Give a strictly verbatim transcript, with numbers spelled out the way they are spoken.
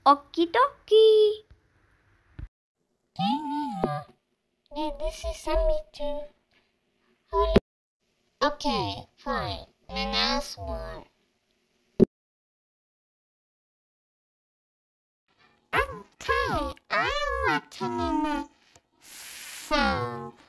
Okie dokie. Yeah, this is Sammy too. Okay, fine. Then ask more. Okay, I like to name a sound.